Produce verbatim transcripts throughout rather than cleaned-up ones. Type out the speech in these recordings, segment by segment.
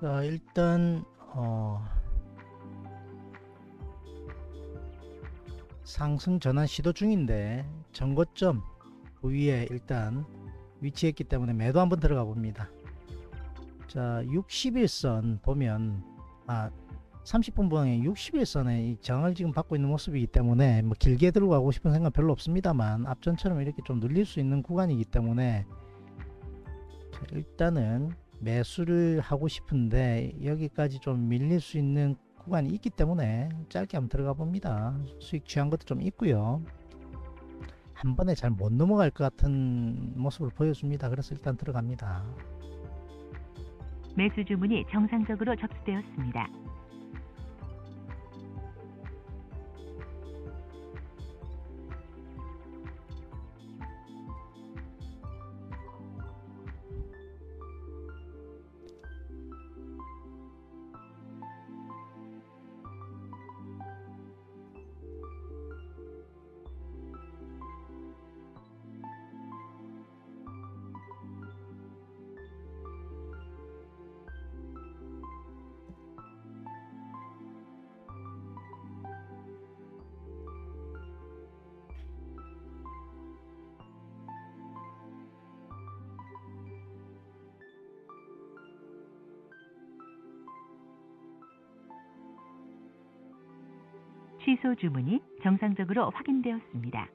자, 일단 어, 상승 전환 시도 중인데 전고점 부위에 일단 위치했기 때문에 매도 한번 들어가 봅니다. 자, 육십 일선 보면 아 삼십 분 방에 육십 일선에 이 저항을 지금 받고 있는 모습이기 때문에 뭐 길게 들고 가고 싶은 생각 별로 없습니다만 앞전처럼 이렇게 좀 눌릴 수 있는 구간이기 때문에 자, 일단은 매수를 하고 싶은데 여기까지 좀 밀릴 수 있는 구간이 있기 때문에 짧게 한번 들어가 봅니다. 수익 취한 것도 좀 있고요. 한 번에 잘 못 넘어갈 것 같은 모습을 보여줍니다. 그래서 일단 들어갑니다. 매수 주문이 정상적으로 접수되었습니다. 취소 주문이 정상적으로 확인되었습니다.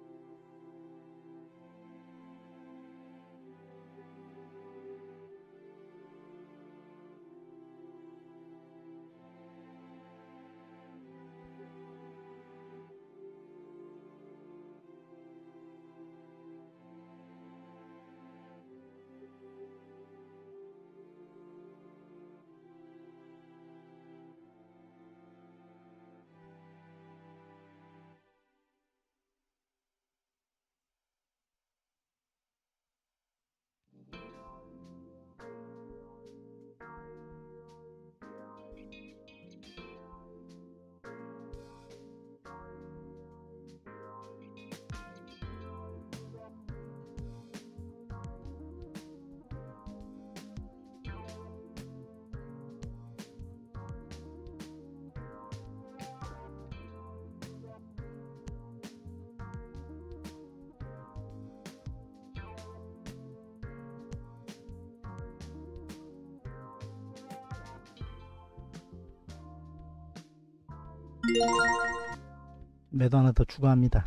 매도 하나 더 추가합니다.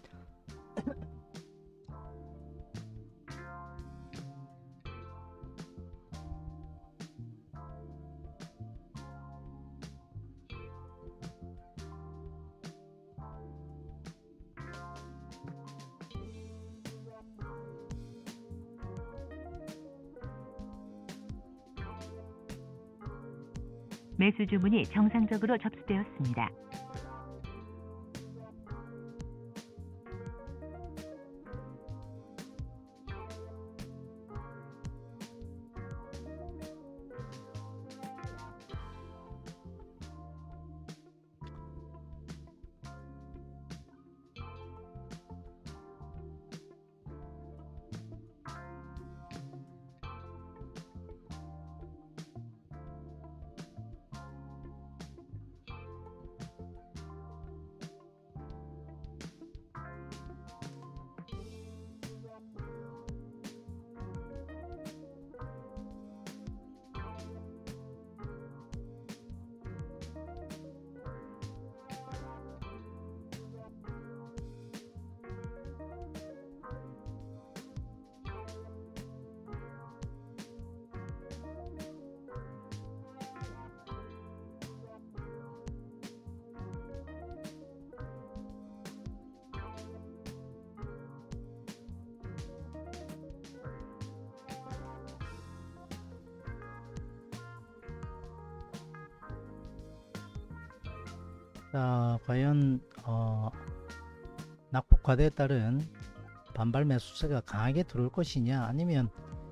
매수 주문이 정상적으로 접수되었습니다. 자, 과연 어, 낙폭 과대에 따른 반발 매수세가 강하게 들어올 것이냐, 아니면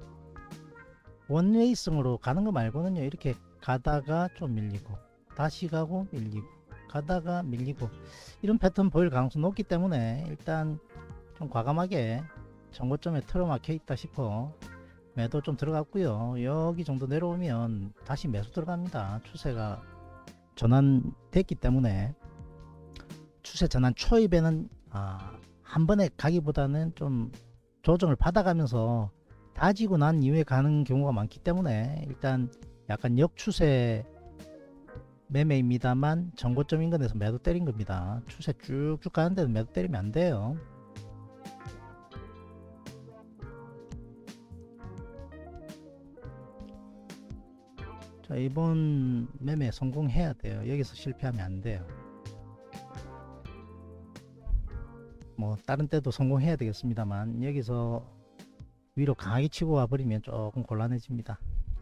원웨이성으로 가는 거 말고는요, 이렇게 가다가 좀 밀리고 다시 가고 밀리고 가다가 밀리고 이런 패턴 보일 가능성이 높기 때문에 일단 좀 과감하게 정고점에 틀어막혀 있다 싶어 매도 좀 들어갔고요. 여기 정도 내려오면 다시 매수 들어갑니다. 추세가 전환됐기 때문에 추세 전환 초입에는 아, 한 번에 가기보다는 좀 조정을 받아가면서 다지고 난 이후에 가는 경우가 많기 때문에 일단 약간 역추세 매매입니다만 전고점 인근에서 매도 때린 겁니다. 추세 쭉쭉 가는데도 매도 때리면 안 돼요. 자, 이번 매매 성공해야 돼요. 여기서 실패하면 안 돼요. 뭐 다른 때도 성공해야 되겠습니다만 여기서 위로 강하게 치고 와 버리면 조금 곤란해집니다.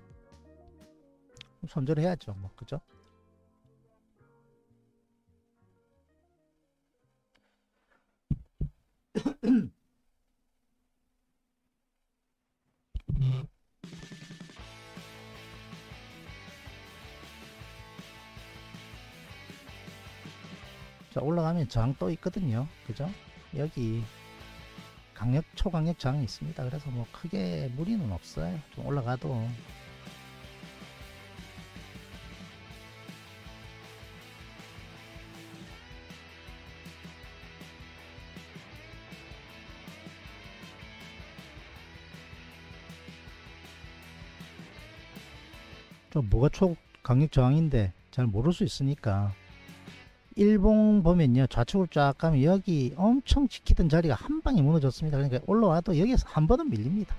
손절을 해야죠, 뭐. 그죠? 자, 올라가면 저항 또 있거든요. 그죠? 여기 강력 초강력 저항이 있습니다. 그래서 뭐 크게 무리는 없어요. 좀 올라가도 좀 뭐가 초강력 저항인데 잘 모를 수 있으니까 일봉 보면요, 좌측으로 쫙 가면 여기 엄청 지키던 자리가 한 방에 무너졌습니다. 그러니까 올라와도 여기에서 한 번은 밀립니다.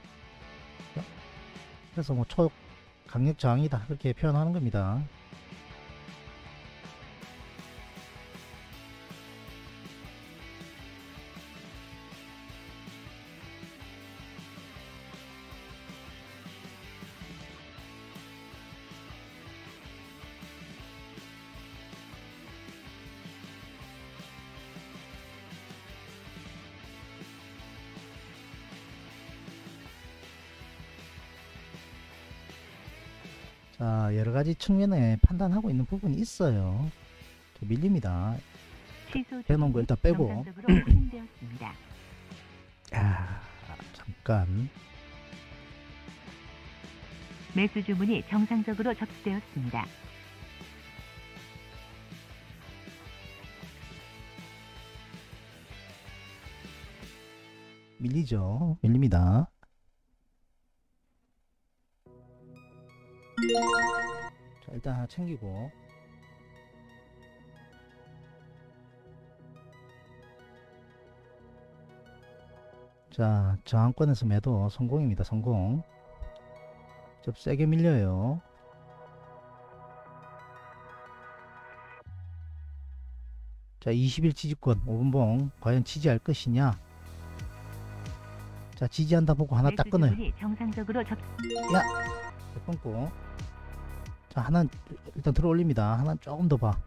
그래서 뭐 초강력 저항이다 그렇게 표현하는 겁니다. 자, 여러가지 측면에 판단하고 있는 부분이 있어요. 밀립니다. 취소 빼놓은 거 일단 빼고. 정상적으로 확인되었습니다. 아, 잠깐. 매수 주문이 정상적으로 접수되었습니다. 밀리죠. 밀립니다. 자, 일단 하나 챙기고. 자, 저항권에서 매도 성공입니다. 성공. 좀 세게 밀려요. 자, 이십 일 지지권 오 분봉 과연 지지할 것이냐. 자, 지지한다 보고 하나 딱 끊어요. 정상적으로 접... 야! 끊고. 자, 하나 일단 들어 올립니다. 하나 조금 더 봐.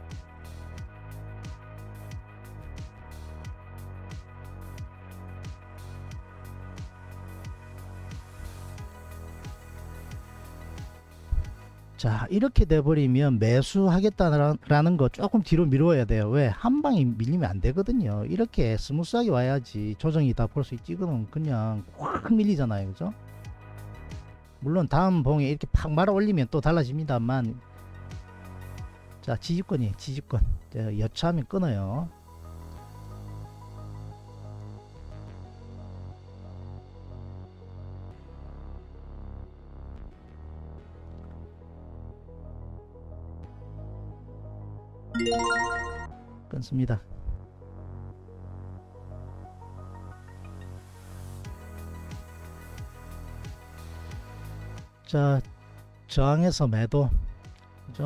자, 이렇게 돼버리면 매수하겠다라는 거 조금 뒤로 미뤄야 돼요. 왜? 한 방에 밀리면 안 되거든요. 이렇게 스무스하게 와야지 조정이 다 볼 수 있지. 이거는 그냥 확 밀리잖아요. 그죠? 물론 다음 봉에 이렇게 팍 말아 올리면 또 달라집니다만, 자, 지지권이 지지권. 자, 여차하면 끊어요. 끊습니다. 자, 저항에서 매도, 그죠?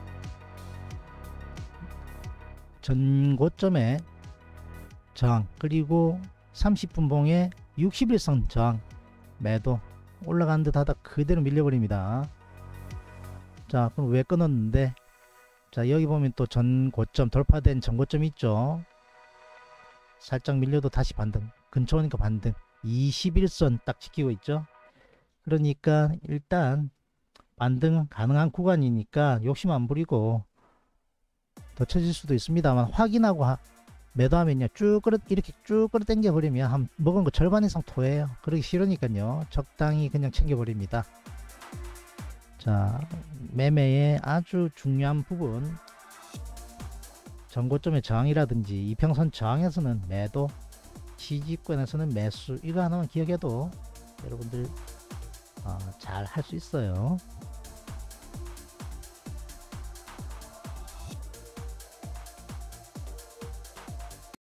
전고점에 저항, 그리고 삼십 분봉에 육십 일선 저항, 매도. 올라간 듯 하다 그대로 밀려버립니다. 자, 그럼 왜 끊었는데? 자, 여기 보면 또 전고점, 돌파된 전고점 있죠? 살짝 밀려도 다시 반등, 근처 오니까 반등. 이십 일선 딱 지키고 있죠? 그러니까 일단 반등 가능한 구간이니까 욕심 안 부리고 더 쳐질 수도 있습니다만 확인하고 하, 매도하면요 쭉 끌어 이렇게 쭉 끌어 당겨 버리면 한 먹은 거 절반 이상 토해요. 그러기 싫으니까요 적당히 그냥 챙겨 버립니다. 자, 매매의 아주 중요한 부분, 전고점의 저항이라든지 이평선 저항에서는 매도, 지지권에서는 매수, 이거 하나만 기억해도 여러분들 어, 잘 할 수 있어요.